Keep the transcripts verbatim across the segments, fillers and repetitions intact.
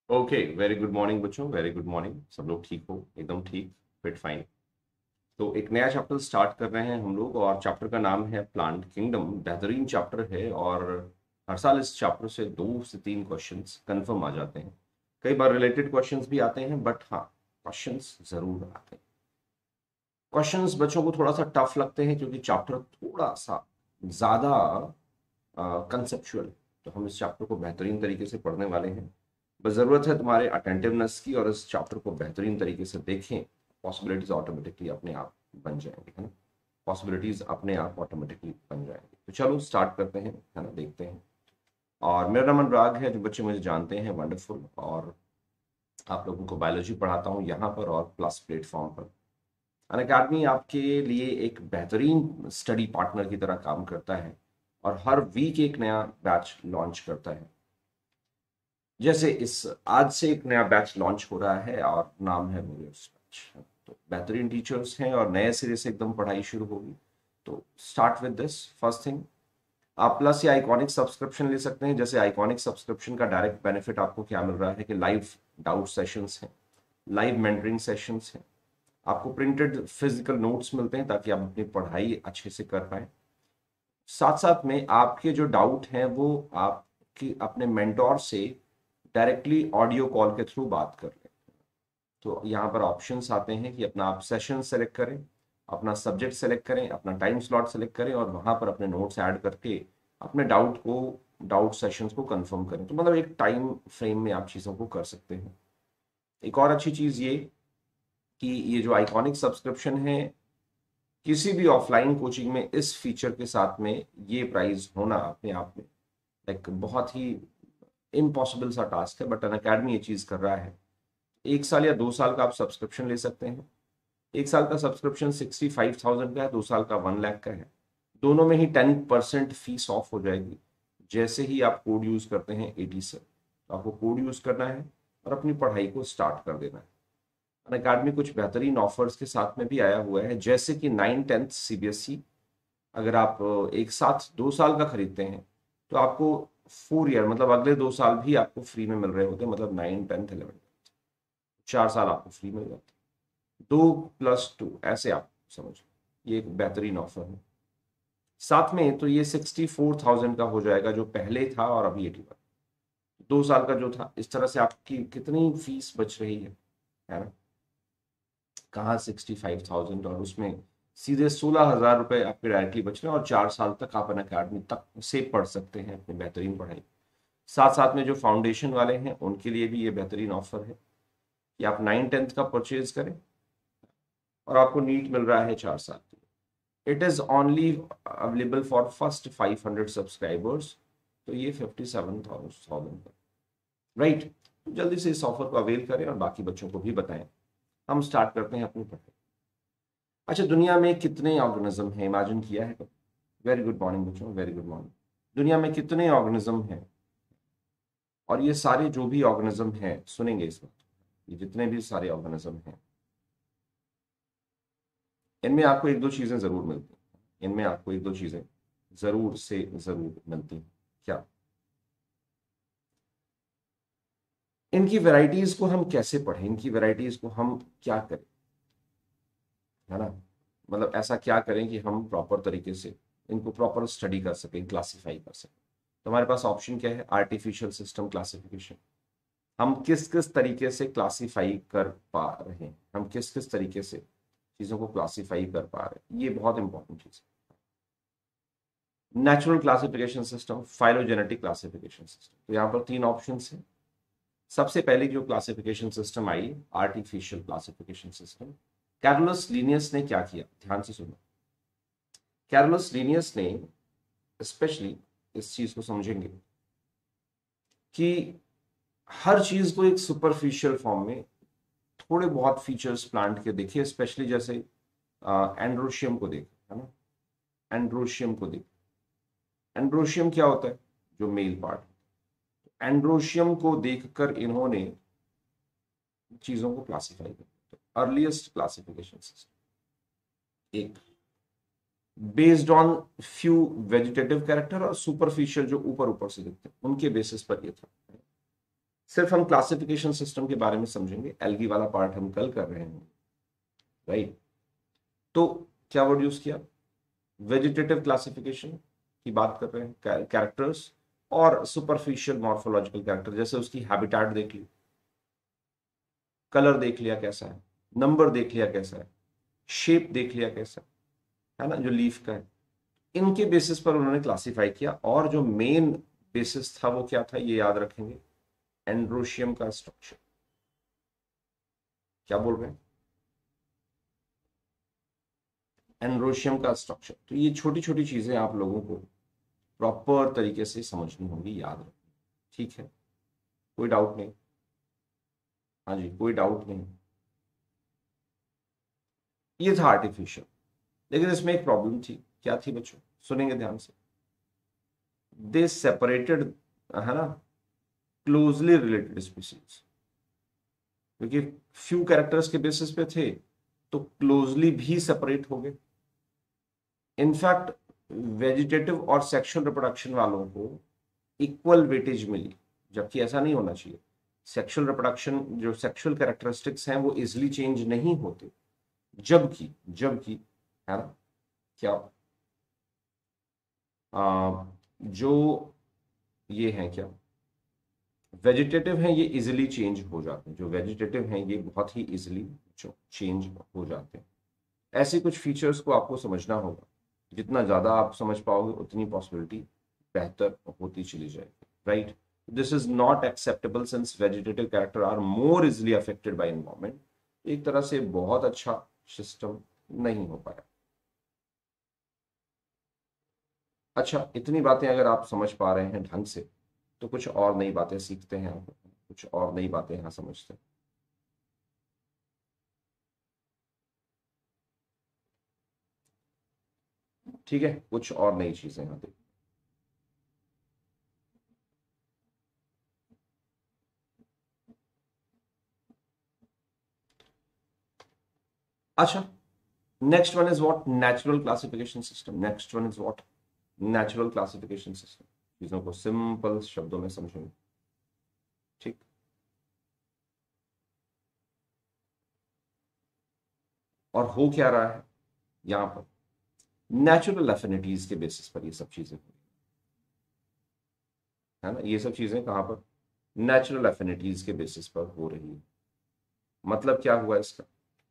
Okay, very good morning बच्चों, very good morning. सब लोग ठीक हो? एकदम ठीक, फिट, फाइन। तो एक नया चैप्टर स्टार्ट कर रहे हैं हम लोग, और चैप्टर का नाम है प्लांट किंगडम। बेहतरीन चैप्टर है, और हर साल इस चैप्टर से दो से तीन क्वेश्चंस कंफर्म आ जाते हैं। कई बार रिलेटेड क्वेश्चंस भी आते हैं, बट हाँ, क्वेश्चंस जरूर आते हैं। क्वेश्चंस बच्चों को थोड़ा सा टफ लगते हैं, क्योंकि चैप्टर थोड़ा सा ज्यादा कंसेप्चुअल। तो हम इस चैप्टर को बेहतरीन तरीके से पढ़ने वाले हैं। बस ज़रूरत है तुम्हारे अटेंटिवनेस की, और इस चैप्टर को बेहतरीन तरीके से देखें। पॉसिबिलिटीज ऑटोमेटिकली अपने आप बन जाएंगी, है ना। पॉसिबिलिटीज अपने आप ऑटोमेटिकली बन जाएंगी। तो चलो स्टार्ट करते हैं, है ना, देखते हैं। और मेरा नाम अनुराग है, जो बच्चे मुझे जानते हैं वंडरफुल। और आप लोगों को बायोलॉजी पढ़ाता हूँ यहाँ पर और प्लस प्लेटफॉर्म पर। अन अकेडमी आपके लिए एक बेहतरीन स्टडी पार्टनर की तरह काम करता है, और हर वीक एक नया बैच लॉन्च करता है। जैसे इस आज से एक नया बैच लॉन्च हो रहा है, और नाम है वॉरियर्स बैच। तो बेहतरीन टीचर्स हैं, और नए सिरे से एकदम पढ़ाई शुरू होगी। तो start with this first thing. आप प्लस या आइकॉनिक सब्सक्रिप्शन ले सकते हैं। जैसे आइकॉनिक सब्सक्रिप्शन का डायरेक्ट बेनिफिट आपको क्या मिल रहा है कि लाइव डाउट सेशंस हैं, लाइव मेंटरिंग सेशंस हैं। आपको प्रिंटेड फिजिकल नोट्स मिलते हैं, ताकि आप अपनी पढ़ाई अच्छे से कर पाए। साथ साथ में आपके जो डाउट हैं वो आपकी अपने मेंटोर से डायरेक्टली ऑडियो कॉल के थ्रू बात कर लें। तो यहाँ पर ऑप्शंस आते हैं कि अपना आप सेशन सेलेक्ट करें, अपना सब्जेक्ट सेलेक्ट करें, अपना टाइम स्लॉट सेलेक्ट करें, और वहाँ पर अपने नोट्स ऐड करके अपने डाउट को डाउट सेशंस को कंफर्म करें। तो मतलब एक टाइम फ्रेम में आप चीज़ों को कर सकते हैं। एक और अच्छी चीज़ ये कि ये जो आइकॉनिक सब्सक्रिप्शन है, किसी भी ऑफलाइन कोचिंग में इस फीचर के साथ में ये प्राइस होना अपने आप में एक बहुत ही इम्पॉसिबल सा टास्क है। बट अन अकेडमी ये चीज़ कर रहा है। एक साल या दो साल का आप सब्सक्रिप्शन ले सकते हैं। एक साल का सब्सक्रिप्शन सिक्सटी फाइव थाउजेंड का है, दो साल का वन लाख का है। दोनों में ही टेन परसेंट फीस ऑफ हो जाएगी जैसे ही आप कोड यूज करते हैं एटी से। तो आपको कोड यूज करना है और अपनी पढ़ाई को स्टार्ट कर देना है। अन अकेडमी कुछ बेहतरीन ऑफर्स के साथ में भी आया हुआ है, जैसे कि नाइन टेंथ सीबीएसई। अगर आप एक साथ दो साल का खरीदते हैं, तो आपको फोर ईयर मतलब अगले दो साल भी आपको फ्री में मिल रहे होते हैं। मतलब नाइन टेंथ इलेवन, चार साल आपको फ्री मिल जाते हैं। दो प्लस टू, ऐसे आप समझ। ये एक बेहतरीन ऑफर है। साथ में तो ये सिक्सटी फोर थाउजेंड का हो जाएगा, जो पहले था, और अभी एटी वन। दो साल का जो था, इस तरह से आपकी कितनी फीस बच रही है है ना। कहाँ सिक्सटी फाइव थाउजेंड, और उसमें सीधे सोलह हजार रुपये आपके डायरेक्टली बच रहे हैं, और चार साल तक आप अन अकेडमी तक से पढ़ सकते हैं अपनी बेहतरीन पढ़ाई। साथ साथ में जो फाउंडेशन वाले हैं उनके लिए भी ये बेहतरीन ऑफर है कि आप नाइन टेंथ का परचेज करें, और आपको नीट मिल रहा है चार साल के लिए। It is only available for first five hundred subscribers. तो ये फिफ्टी सेवन थाउजेंड राइट। जल्दी से इस ऑफर को अवेल करें, और बाकी बच्चों को भी बताएं। हम स्टार्ट करते हैं अपनी पढ़ाई। अच्छा, दुनिया में कितने ऑर्गेनिज्म हैं, इमेजिन किया है? वेरी गुड मॉर्निंग बच्चों, वेरी गुड मॉर्निंग। दुनिया में कितने ऑर्गेनिज्म हैं? और ये सारे जो भी ऑर्गेनिज्म हैं, सुनेंगे इस वक्त, ये जितने भी सारे ऑर्गेनिज्म हैं, इनमें आपको एक दो चीजें जरूर मिलती हैं। इनमें आपको एक दो चीजें जरूर से जरूर मिलती हैं। क्या? इनकी वैरायटीज को हम कैसे पढ़ें, इनकी वैरायटीज को हम क्या करें, है ना। मतलब ऐसा क्या करें कि हम प्रॉपर तरीके से इनको प्रॉपर स्टडी कर सकें, क्लासीफाई कर सकें। तो हमारे पास ऑप्शन क्या है? Artificial system classification. हम किस किस तरीके से क्लासीफाई कर पा रहे हैं, हम किस किस तरीके से चीजों को क्लासीफाई कर पा रहे हैं, ये बहुत इंपॉर्टेंट चीज है। Natural classification system, phylogenetic classification system. तो यहाँ पर तीन ऑप्शन है। सबसे पहले जो क्लासिफिकेशन सिस्टम आई, artificial classification system. Carolus Linnaeus ने क्या किया, ध्यान से सुनो। कैरोलस लीनियस ने स्पेशली इस चीज को समझेंगे कि हर चीज को एक सुपरफिशियल फॉर्म में थोड़े बहुत फीचर्स प्लांट के देखिए। स्पेशली जैसे एंड्रोशियम को देखो, है ना। एंड्रोशियम को देखो। एंड्रोशियम क्या होता है? जो मेल पार्ट। एंड्रोशियम को देखकर इन्होंने चीजों को क्लासिफाई किया। अर्लीस्ट क्लासिफिकेशन सिस्टम एक based on few vegetative character, और सुपरफिशियल जो ऊपर ऊपर से दिखते हैं उनके बेसिस पर ये था। सिर्फ हम क्लासिफिकेशन सिस्टम के बारे में समझेंगे, एल्गी वाला पार्ट हम कल कर रहे हैं, राइट। तो क्या वर्ड यूज किया, वेजिटेटिव क्लासिफिकेशन की बात कर रहे हैं, कैरेक्टर्स और सुपरफिशियल मॉर्फोलॉजिकल कैरेक्टर, जैसे उसकी हैबिटेट देख ली, कलर देख लिया कैसा है, नंबर देख लिया कैसा है, शेप देख लिया कैसा है ना, जो लीफ का है, इनके बेसिस पर उन्होंने क्लासिफाई किया। और जो मेन बेसिस था वो क्या था, ये याद रखेंगे, एंड्रोशियम का स्ट्रक्चर। क्या बोल रहे हैं, एंड्रोशियम का स्ट्रक्चर। तो ये छोटी छोटी चीजें आप लोगों को प्रॉपर तरीके से समझनी होगी, याद रखनी, ठीक है, कोई डाउट नहीं, हाँ जी कोई डाउट नहीं। ये था आर्टिफिशियल, लेकिन इसमें एक प्रॉब्लम थी, क्या थी बच्चों, सुनेंगे ध्यान से। दे सेपरेटेड, है ना, क्लोजली रिलेटेड स्पीसीज, क्योंकि फ्यू कैरेक्टर्स के बेसिस पे थे तो क्लोजली भी सेपरेट हो गए। इनफैक्ट वेजिटेटिव और सेक्सुअल रिप्रोडक्शन वालों को इक्वल वेटेज मिली, जबकि ऐसा नहीं होना चाहिए। सेक्सुअल रिप्रोडक्शन, जो सेक्सुअल कैरेक्टरिस्टिक्स हैं वो इजिली चेंज नहीं होते, जबकि जबकि है ना, क्या आ, जो ये हैं क्या वेजिटेटिव हैं, ये इजिली चेंज हो जाते हैं, जो वेजिटेटिव हैं ये बहुत ही इजिली चेंज हो जाते हैं। ऐसे कुछ फीचर्स को आपको समझना होगा, जितना ज्यादा आप समझ पाओगे उतनी पॉसिबिलिटी बेहतर होती चली जाएगी, right. This is not acceptable since vegetative character are more easily affected by environment. एक तरह से बहुत अच्छा सिस्टम नहीं हो पाया। अच्छा, इतनी बातें अगर आप समझ पा रहे हैं ढंग से, तो कुछ और नई बातें सीखते हैं आप, कुछ और नई बातें यहाँ समझते हैं। ठीक है, कुछ और नई चीजें यहाँ देखते। अच्छा, next one is what, natural classification system. Next one is what, natural classification system. चीजों को सिंपल शब्दों में समझेंगे, ठीक। और हो क्या रहा है यहाँ पर, नेचुरल एफिनिटीज के बेसिस पर ये सब चीजें हुई, है ना। ये सब चीजें कहां पर, नेचुरल एफिनिटीज के बेसिस पर हो रही है। मतलब क्या हुआ इसका,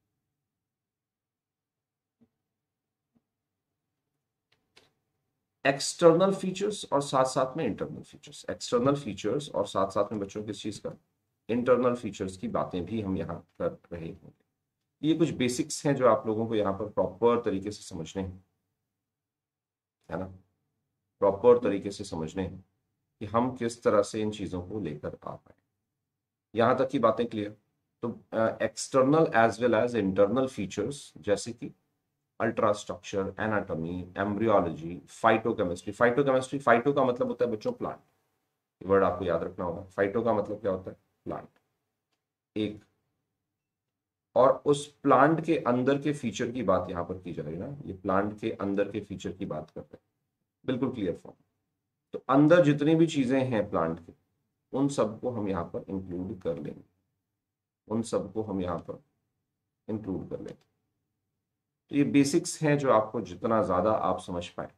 एक्सटर्नल फीचर्स और साथ साथ में इंटरनल फीचर्स। एक्सटर्नल फीचर्स और साथ साथ में बच्चों किस चीज का, इंटरनल फीचर्स की बातें भी हम यहाँ कर रहे होंगे। ये कुछ बेसिक्स हैं जो आप लोगों को यहाँ पर प्रॉपर तरीके से समझने हैं, है ना, प्रॉपर तरीके से समझने हैं कि हम किस तरह से इन चीजों को लेकर आ पाए। यहां तक की बातें क्लियर। तो external as well as internal features, जैसे कि ultra structure, anatomy, embryology, phytochemistry. Phytochemistry, phyto का मतलब होता है बच्चों प्लांट, वर्ड आपको याद रखना होगा। फाइटो का मतलब क्या होता है, प्लांट, एक। और उस प्लांट के अंदर के फीचर की बात यहां पर की जा रही है ना, ये प्लांट के अंदर के फीचर की बात कर रहे हैं, बिल्कुल क्लियर फॉर्म। तो अंदर जितनी भी चीजें हैं प्लांट के, उन सबको हम यहाँ पर इंक्लूड कर लेंगे, उन सबको हम यहाँ पर इंक्लूड कर लेंगे। तो ये बेसिक्स हैं जो आपको जितना ज्यादा आप समझ पाए,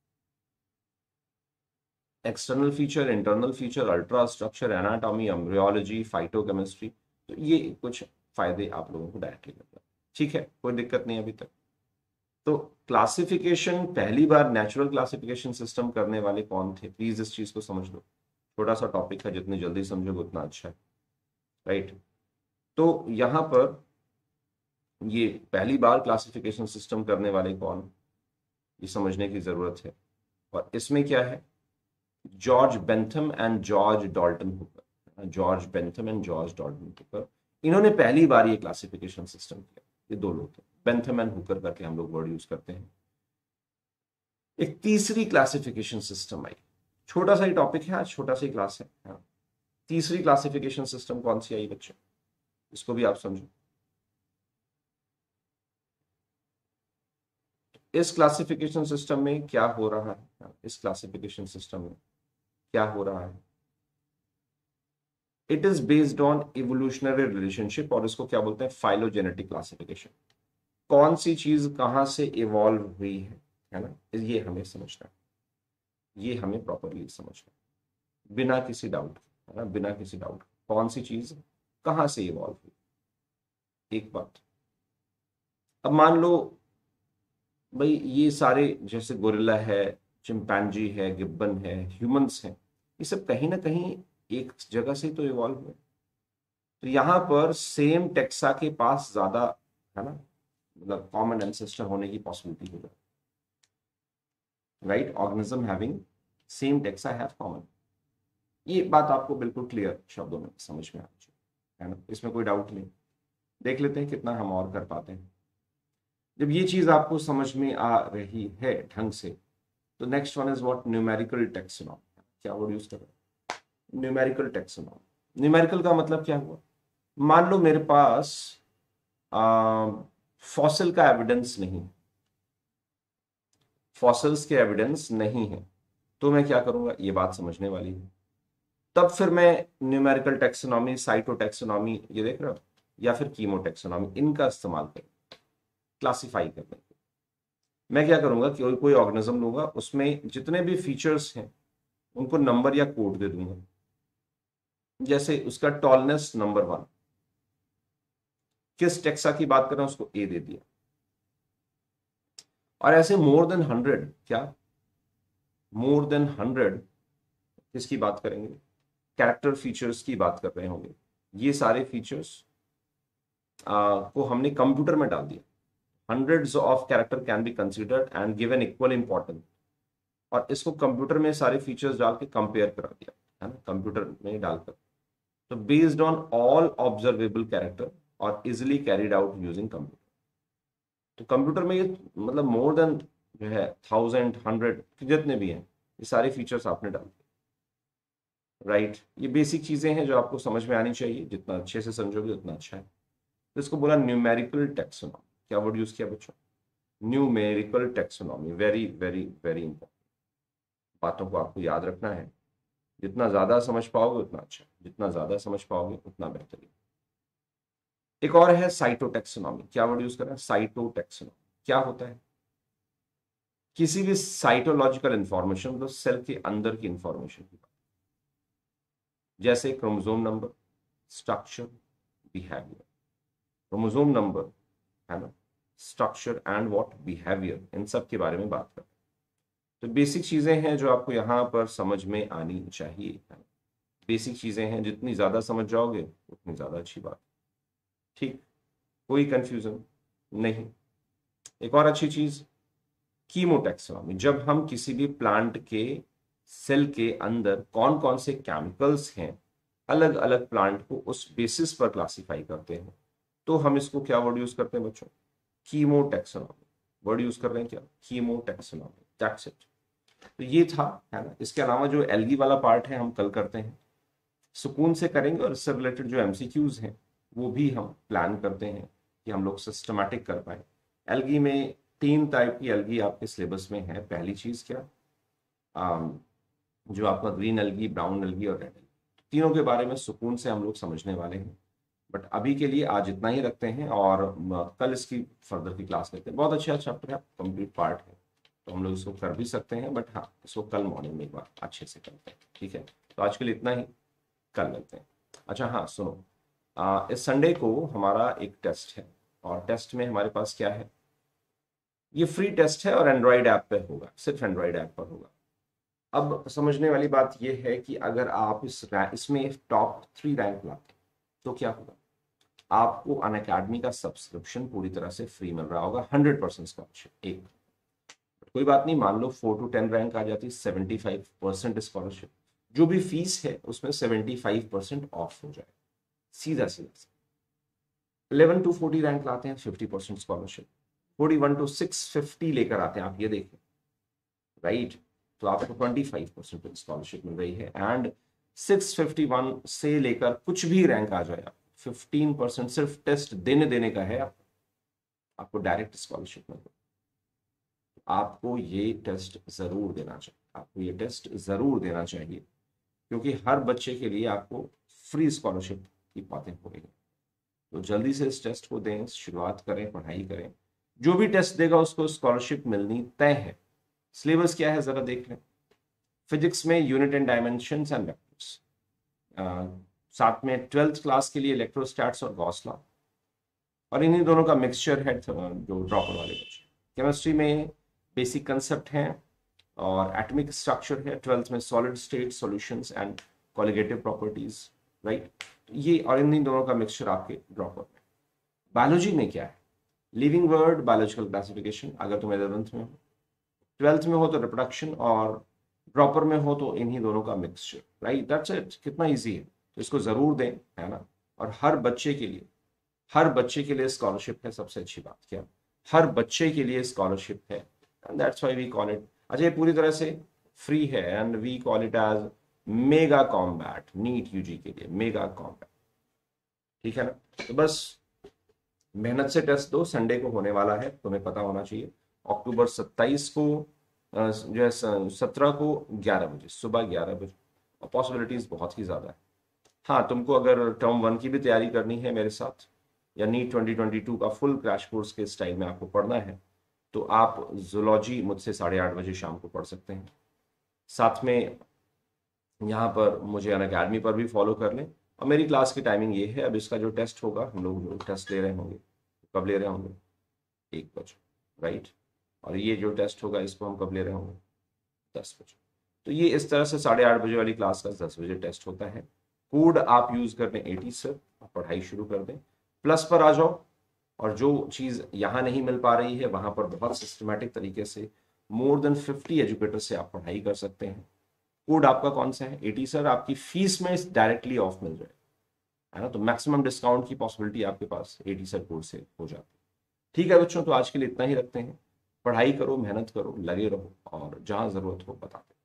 external feature, internal feature, ultra structure, anatomy, embryology, phytochemistry, तो ये कुछ फायदे आप लोगों को डायरेक्टली मिलता है, ठीक है, कोई दिक्कत नहीं अभी तक। तो क्लासिफिकेशन, पहली बार नेचुरल क्लासिफिकेशन सिस्टम करने वाले कौन थे, प्लीज इस चीज को समझ लो। छोटा सा टॉपिक है, जितनी जल्दी समझोगे उतना अच्छा है, राइट। तो यहां पर ये पहली बार क्लासिफिकेशन सिस्टम करने वाले कौन, ये समझने की जरूरत है। और इसमें क्या है, George Bentham and George Dalton Hooker. George Bentham and George Dalton Hooker, इन्होंने पहली बार ये क्लासिफिकेशन सिस्टम किया। ये दो लोग थे, बेंथम एंड हुकर करके हम लोग वर्ड यूज करते हैं। एक तीसरी क्लासिफिकेशन सिस्टम आई, छोटा सा ही टॉपिक है आज, छोटा सा ही क्लास है, हाँ। तीसरी क्लासिफिकेशन सिस्टम कौन सी आई बच्चों, इसको भी आप समझो। इस क्लासिफिकेशन सिस्टम में क्या हो रहा है, इस क्लासिफिकेशन सिस्टम में क्या हो रहा है, it is based on evolutionary relationship, और इसको क्या बोलते हैं, फाइलोजेनेटिक क्लासिफिकेशन। कौन सी चीज कहां से इवॉल्व हुई है है ना, ये हमें समझना है, ये हमें प्रॉपरली समझना है, बिना किसी डाउट है ना, बिना किसी डाउट कौन सी चीज कहां से इवॉल्व हुई। एक बात, अब मान लो भाई ये सारे जैसे गोरिल्ला है, चिंपैंजी है, गिब्बन है, ह्यूमंस हैं, ये सब कहीं ना कहीं एक जगह से तो इवॉल्व हुए। तो यहाँ पर सेम टेक्सा के पास ज्यादा है ना, मतलब कॉमन एंसेस्टर होने की पॉसिबिलिटी हो जाए, right, organism having same taxa have common. ये बात आपको बिल्कुल क्लियर शब्दों में समझ में आनी चाहिए, है ना, इसमें कोई डाउट नहीं। देख लेते हैं कितना हम और कर पाते हैं। जब ये चीज आपको समझ में आ रही है ढंग से, तो next one is what, numerical taxonomy. क्या वर्ड यूज कर रहे हैं, न्यूमेरिकल टैक्सोनॉमी। न्यूमेरिकल का मतलब क्या हुआ, मान लो मेरे पास फॉसिल का एविडेंस नहीं, फॉसिल्स के एविडेंस नहीं है, तो मैं क्या करूंगा, ये बात समझने वाली है। तब फिर मैं न्यूमेरिकल टैक्सोनॉमी, साइटोटैक्सोनॉमी, ये देख रहे हो, या फिर कीमोटैक्सोनॉमी, इनका इस्तेमाल करें क्लासिफाई करने के। मैं क्या करूंगा कि कोई ऑर्गेनिज्म लूंगा, उसमें जितने भी फीचर्स हैं उनको नंबर या कोड दे दूंगा। जैसे उसका टॉलनेस नंबर वन, किस टेक्सा की बात कर रहे हैं उसको ए दे दिया, और ऐसे मोर देन हंड्रेड, क्या मोर देन हंड्रेड किसकी बात करेंगे, कैरेक्टर फीचर्स की बात कर रहे होंगे। ये सारे फीचर्स को हमने कंप्यूटर में डाल दिया। Hundreds of character can be considered and given equal importance, और इसको कंप्यूटर में सारे फीचर्स डाल के कंपेयर करा दिया, है ना, कंप्यूटर में डालकर। तो based on all observable character और easily carried out using computer. तो कंप्यूटर में ये मतलब मोर देन जो है थाउजेंड, हंड्रेड, जितने भी हैं, ये सारे फीचर्स आपने डाल दिए, राइट। ये बेसिक चीजें हैं जो आपको समझ में आनी चाहिए, जितना अच्छे से समझोगे उतना अच्छा है। तो इसको बोला न्यूमेरिकल टैक्सोनॉमी। क्या वर्ड यूज किया बच्चों, numerical taxonomy. Very very very important, बातों को आपको याद रखना है। जितना ज्यादा समझ पाओगे उतना अच्छा, जितना ज्यादा समझ पाओगे उतना बेहतरीन। एक और है साइटोटैक्सोनॉमी। क्या वर्ड यूज कर रहे हैं, साइटोटैक्सोनॉमी। क्या होता है, किसी भी साइटोलॉजिकल इंफॉर्मेशन, मतलब सेल के अंदर की इंफॉर्मेशन की बात, जैसे chromosome number, structure, behaviour. Chromosome number, है ना, स्ट्रक्चर एंड व्हाट, बिहेवियर, इन सब के बारे में बात करते हैं। तो बेसिक चीजें हैं जो आपको यहां पर समझ में आनी चाहिए। बेसिक चीजें हैं, जितनी ज्यादा समझ जाओगे उतनी ज्यादा अच्छी बात, ठीक, कोई कंफ्यूजन नहीं। एक और अच्छी चीज, कीमोटैक्सोनॉमी। जब हम किसी भी प्लांट के सेल के अंदर कौन कौन से केमिकल्स हैं, अलग अलग प्लांट को उस बेसिस पर क्लासिफाई करते हैं, तो हम इसको क्या वर्ड यूज करते हैं बच्चों, कीमोटैक्सोनॉमी। वर्ड यूज कर रहे हैं क्या, कीमोटैक्सोनॉमी, दैट्स इट। तो ये था, है ना। इसके अलावा जो एल्गी वाला पार्ट है हम कल करते हैं, सुकून से करेंगे, और इससे रिलेटेड जो एमसीक्यूज हैं वो भी हम प्लान करते हैं कि हम लोग सिस्टमैटिक कर पाए। एल्गी में तीन टाइप की एल्गी आपके सिलेबस में है। पहली चीज क्या, आम, जो आपका ग्रीन एल्गी, ब्राउन एल्गी और रेड एल्गी, तीनों के बारे में सुकून से हम लोग समझने वाले हैं। बट अभी के लिए आज इतना ही रखते हैं, और कल इसकी फर्दर की क्लास लेते हैं। बहुत अच्छा चैप्टर है, कंप्लीट पार्ट है, तो हम लोग इसको कर भी सकते हैं, बट हाँ इसको कल मॉर्निंग में एक बार अच्छे से करते हैं, ठीक है। तो आज के लिए इतना ही, कल मिलते हैं। अच्छा हाँ सुनो, आ, इस संडे को हमारा एक टेस्ट है, और टेस्ट में हमारे पास क्या है, ये फ्री टेस्ट है और एंड्रॉइड ऐप पे होगा, सिर्फ एंड्रॉइड ऐप पर होगा। अब समझने वाली बात यह है कि अगर आप इस इसमें टॉप थ्री रैंक लाते तो क्या होगा, आपको अन अकेडमी का सब्सक्रिप्शन पूरी तरह से फ्री मिल रहा होगा, हंड्रेड परसेंट स्कॉलरशिप। एक कोई बात नहीं, मान लो फोर टू टेन रैंक आ जाती, सेवेंटी फाइव परसेंट स्कॉलरशिप, जो भी फीस है उसमें सेवेंटी फाइव परसेंट ऑफ हो जाए, सीधा सीधा। इलेवन टू फोर्टी रैंक लाते हैं, fifty percent scholarship. Forty one to six fifty लेकर आते हैं, आप ये देखें, राइट, तो आपको ट्वेंटी फाइव परसेंट स्कॉलरशिप मिल रही है। एंड सिक्स फिफ्टी वन से लेकर कुछ भी रैंक आ जाए, फिफ्टीन परसेंट सिर्फ टेस्ट देने देने का है, आपको डायरेक्ट स्कॉलरशिप मिल रही है। आपको ये टेस्ट जरूर देना चाहिए, आपको ये टेस्ट जरूर देना चाहिए, क्योंकि हर बच्चे के लिए आपको फ्री स्कॉलरशिप की बातें हो रही हैं। तो जल्दी से इस टेस्ट को दें, शुरुआत करें, पढ़ाई करें। जो भी टेस्ट देगा उसको स्कॉलरशिप मिलनी तय है। सिलेबस क्या है जरा देख लें। फिजिक्स में unit and dimensions and vectors, साथ में ट्वेल्थ क्लास के लिए इलेक्ट्रोस्टैट्स और गॉस लॉ, और इन्हीं दोनों का मिक्सचर है जो ड्रॉपर वाले बच्चे। केमिस्ट्री में बेसिक कंसेप्ट हैं और एटॉमिक स्ट्रक्चर है। ट्वेल्थ में solid state solutions and colligative properties, right. ये और इन्हीं दोनों का मिक्सचर आपके ड्रॉपर में। बायोलॉजी में क्या है, लिविंग वर्ड, बायोलॉजिकल क्लासिफिकेशन अगर तुम इलेवेंथ में हो, ट्वेल्थ में हो तो रिप्रोडक्शन, और ड्रॉपर में हो तो इन्हीं दोनों का मिक्सचर, राइट। That's it. कितना इजी है, तो इसको जरूर दें, है ना। और हर बच्चे के लिए हर बच्चे के लिए स्कॉलरशिप है। सबसे अच्छी बात क्या, हर बच्चे के लिए स्कॉलरशिप है, and that's why we call it. अच्छा, ये पूरी तरह से फ्री है and we call it as mega combat, NEET UG के लिए मेगा कॉम्बैट, ठीक है ना। तो बस मेहनत से टेस्ट दो, संडे को होने वाला है, तुम्हें पता होना चाहिए। अक्टूबर सत्ताईस को अ, जो है सत्रह को ग्यारह बजे, सुबह ग्यारह बजे, और पॉसिबिलिटीज बहुत ही ज़्यादा है। हाँ, तुमको अगर टर्म वन की भी तैयारी करनी है मेरे साथ, या नीट ट्वेंटी ट्वेंटी टू का फुल क्रैश कोर्स के स्टाइल में आपको पढ़ना है, तो आप जूलॉजी मुझसे साढ़े आठ बजे शाम को पढ़ सकते हैं। साथ में यहाँ पर मुझे अन अकेडमी पर भी फॉलो कर लें। और मेरी क्लास की टाइमिंग ये है, अब इसका जो टेस्ट होगा, हम लोग जो टेस्ट ले रहे होंगे, कब ले रहे होंगे, एक बजे, राइट। और ये जो टेस्ट होगा इसको हम कब ले रहे होंगे, दस बजे। तो ये इस तरह से साढ़े आठ बजे वाली क्लास का दस बजे टेस्ट होता है। कोड आप यूज कर लें एटी सर, आप पढ़ाई शुरू कर दें, प्लस पर आ जाओ, और जो चीज़ यहाँ नहीं मिल पा रही है वहाँ पर बहुत सिस्टमैटिक तरीके से मोर देन फिफ्टी एजुकेटर से आप पढ़ाई कर सकते हैं। कोड आपका कौन सा है, एटी सर। आपकी फीस में डायरेक्टली ऑफ मिल जाए, है ना, तो मैक्सिमम डिस्काउंट की पॉसिबिलिटी आपके पास एटी सर कोड से हो जाती है। ठीक है बच्चों, तो आज के लिए इतना ही रखते हैं। पढ़ाई करो, मेहनत करो, लगे रहो, और जहाँ ज़रूरत हो बताते